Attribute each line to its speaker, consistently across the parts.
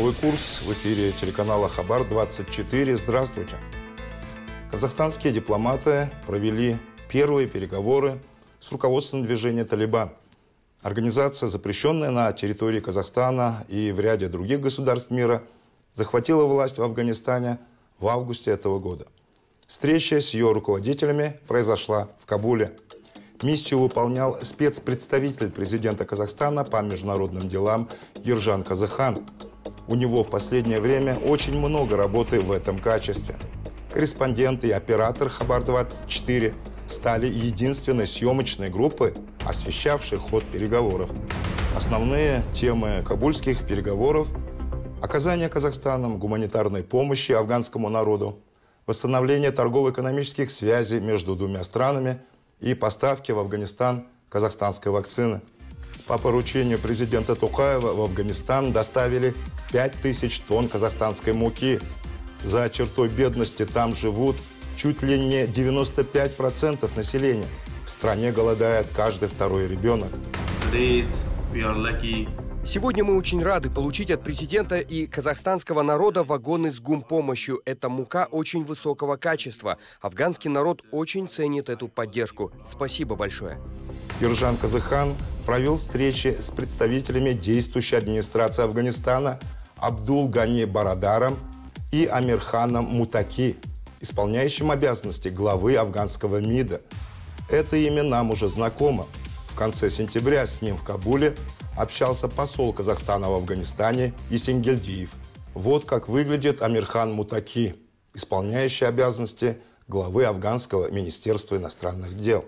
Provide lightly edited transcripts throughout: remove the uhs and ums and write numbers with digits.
Speaker 1: Новый курс в эфире телеканала Хабар-24. Здравствуйте. Казахстанские дипломаты провели первые переговоры с руководством движения «Талибан». Организация, запрещенная на территории Казахстана и в ряде других государств мира, захватила власть в Афганистане в августе этого года. Встреча с ее руководителями произошла в Кабуле. Миссию выполнял спецпредставитель президента Казахстана по международным делам Ержан Казыхан. У него в последнее время очень много работы в этом качестве. Корреспондент и оператор Хабар-24 стали единственной съемочной группой, освещавшей ход переговоров. Основные темы кабульских переговоров – оказание Казахстаном гуманитарной помощи афганскому народу, восстановление торгово-экономических связей между двумя странами и поставки в Афганистан казахстанской вакцины. По поручению президента Токаева в Афганистан доставили 5000 тонн казахстанской муки. За чертой бедности там живут чуть ли не 95% населения. В стране голодает каждый второй ребенок.
Speaker 2: Сегодня мы очень рады получить от президента и казахстанского народа вагоны с гумпомощью. Это мука очень высокого качества. Афганский народ очень ценит эту поддержку. Спасибо большое.
Speaker 1: Ержан Казыхан провел встречи с представителями действующей администрации Афганистана Абдул Гани Барадаром и Амирханом Мутаки, исполняющим обязанности главы афганского МИДа. Это имя нам уже знакомо. В конце сентября с ним в Кабуле общался посол Казахстана в Афганистане Исенгельдиев. Вот как выглядит Амирхан Мутаки, исполняющий обязанности главы афганского Министерства иностранных дел.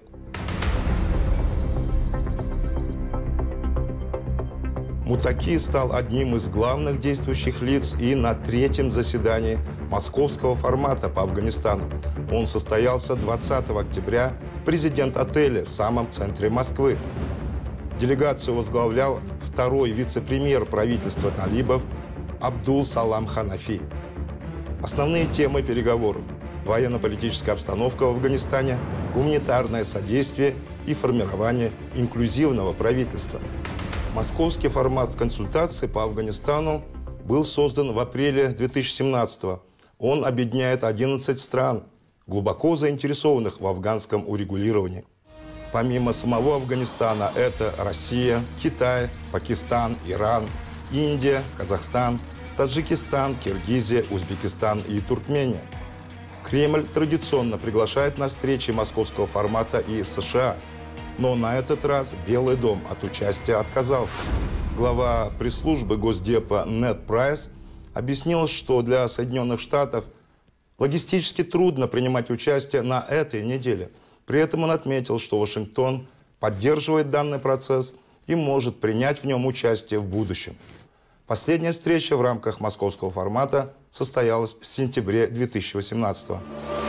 Speaker 1: Мутаки стал одним из главных действующих лиц и на третьем заседании московского формата по Афганистану. Он состоялся 20 октября в президент-отеле в самом центре Москвы. Делегацию возглавлял второй вице-премьер правительства талибов Абдул Салам Ханафи. Основные темы переговоров – военно-политическая обстановка в Афганистане, гуманитарное содействие и формирование инклюзивного правительства. Московский формат консультаций по Афганистану был создан в апреле 2017 года. Он объединяет 11 стран, глубоко заинтересованных в афганском урегулировании. Помимо самого Афганистана, это Россия, Китай, Пакистан, Иран, Индия, Казахстан, Таджикистан, Киргизия, Узбекистан и Туркмения. Кремль традиционно приглашает на встречи московского формата и США. Но на этот раз Белый дом от участия отказался. Глава пресс-службы Госдепа Нед Прайс объяснил, что для Соединенных Штатов логистически трудно принимать участие на этой неделе. При этом он отметил, что Вашингтон поддерживает данный процесс и может принять в нем участие в будущем. Последняя встреча в рамках московского формата состоялась в сентябре 2018 года.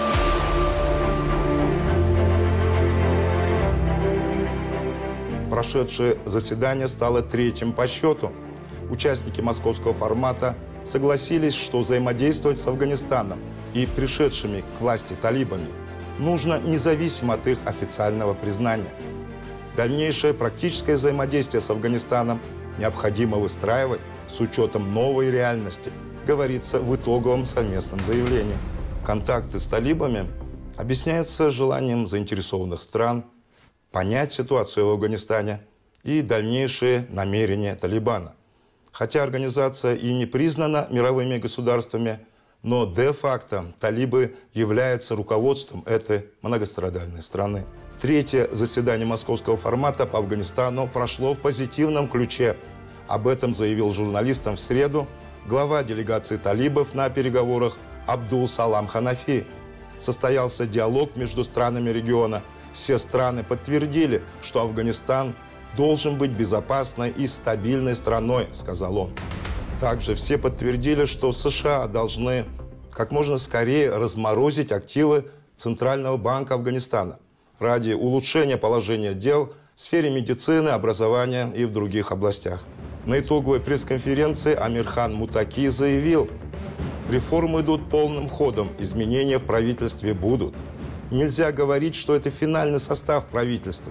Speaker 1: Прошедшее заседание стало третьим по счету. Участники московского формата согласились, что взаимодействовать с Афганистаном и пришедшими к власти талибами нужно независимо от их официального признания. Дальнейшее практическое взаимодействие с Афганистаном необходимо выстраивать с учетом новой реальности, говорится в итоговом совместном заявлении. Контакты с талибами объясняются желанием заинтересованных стран понять ситуацию в Афганистане и дальнейшие намерения Талибана. Хотя организация и не признана мировыми государствами, но де-факто талибы являются руководством этой многострадальной страны. Третье заседание московского формата по Афганистану прошло в позитивном ключе. Об этом заявил журналистам в среду глава делегации талибов на переговорах Абдул Салам Ханафи. Состоялся диалог между странами региона. Все страны подтвердили, что Афганистан должен быть безопасной и стабильной страной, сказал он. Также все подтвердили, что США должны как можно скорее разморозить активы Центрального банка Афганистана ради улучшения положения дел в сфере медицины, образования и в других областях. На итоговой пресс-конференции Амирхан Мутаки заявил: реформы идут полным ходом, изменения в правительстве будут. Нельзя говорить, что это финальный состав правительства.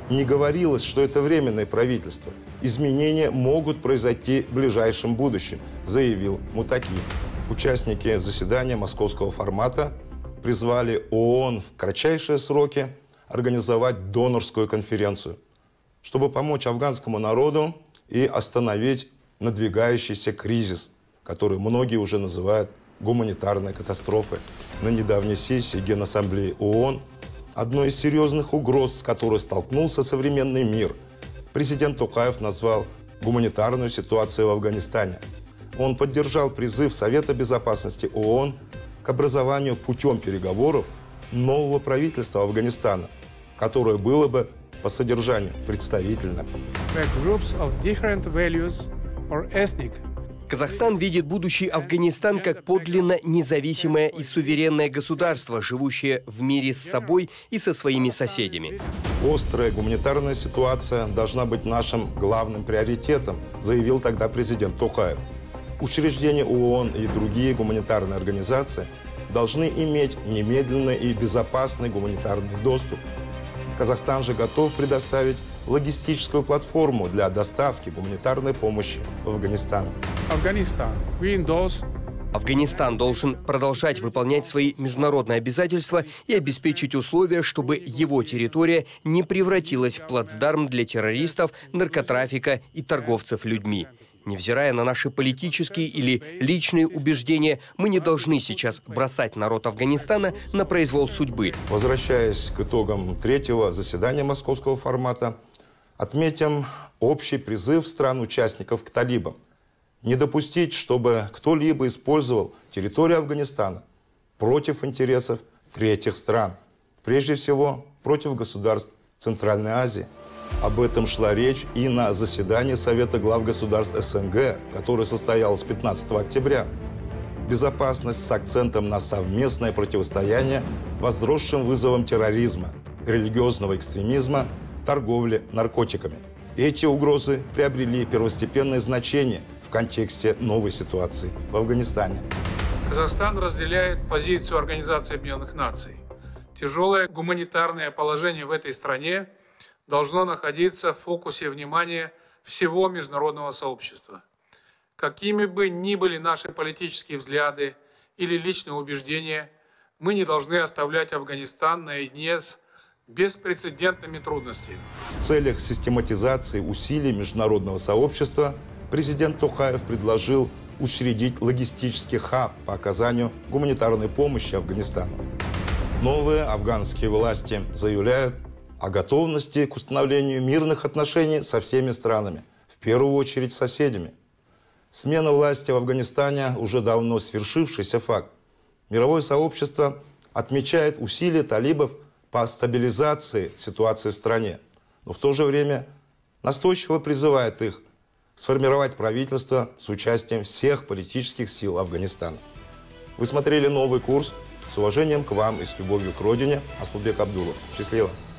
Speaker 1: Не говорилось, что это временное правительство. Изменения могут произойти в ближайшем будущем, заявил Мутаки. Участники заседания московского формата призвали ООН в кратчайшие сроки организовать донорскую конференцию, чтобы помочь афганскому народу и остановить надвигающийся кризис, который многие уже называют гуманитарной катастрофой. На недавней сессии Генассамблеи ООН одной из серьезных угроз, с которой столкнулся современный мир, президент Токаев назвал гуманитарную ситуацию в Афганистане. Он поддержал призыв Совета Безопасности ООН к образованию путем переговоров нового правительства Афганистана, которое было бы по содержанию представительным.
Speaker 2: Казахстан видит будущий Афганистан как подлинно независимое и суверенное государство, живущее в мире с собой и со своими соседями.
Speaker 1: Острая гуманитарная ситуация должна быть нашим главным приоритетом, заявил тогда президент Токаев. Учреждения ООН и другие гуманитарные организации должны иметь немедленный и безопасный гуманитарный доступ. Казахстан же готов предоставить логистическую платформу для доставки гуманитарной помощи в Афганистан.
Speaker 2: Афганистан должен продолжать выполнять свои международные обязательства и обеспечить условия, чтобы его территория не превратилась в плацдарм для террористов, наркотрафика и торговцев людьми. Невзирая на наши политические или личные убеждения, мы не должны сейчас бросать народ Афганистана на произвол судьбы.
Speaker 1: Возвращаясь к итогам третьего заседания московского формата, отметим общий призыв стран-участников к талибам. Не допустить, чтобы кто-либо использовал территорию Афганистана против интересов третьих стран. Прежде всего, против государств Центральной Азии. Об этом шла речь и на заседании Совета глав государств СНГ, которое состоялось 15 октября. Безопасность с акцентом на совместное противостояние возросшим вызовам терроризма, религиозного экстремизма, торговли наркотиками. Эти угрозы приобрели первостепенное значение в контексте новой ситуации в Афганистане.
Speaker 3: Казахстан разделяет позицию Организации Объединенных Наций. Тяжелое гуманитарное положение в этой стране должно находиться в фокусе внимания всего международного сообщества. Какими бы ни были наши политические взгляды или личные убеждения, мы не должны оставлять Афганистан наедине с беспрецедентными трудностями.
Speaker 1: В целях систематизации усилий международного сообщества президент Токаев предложил учредить логистический хаб по оказанию гуманитарной помощи Афганистану. Новые афганские власти заявляют о готовности к установлению мирных отношений со всеми странами, в первую очередь с соседями. Смена власти в Афганистане уже давно свершившийся факт. Мировое сообщество отмечает усилия талибов по стабилизации ситуации в стране, но в то же время настойчиво призывает их сформировать правительство с участием всех политических сил Афганистана. Вы смотрели «Новый курс». С уважением к вам и с любовью к родине. Асылбек Абдулов. Счастливо!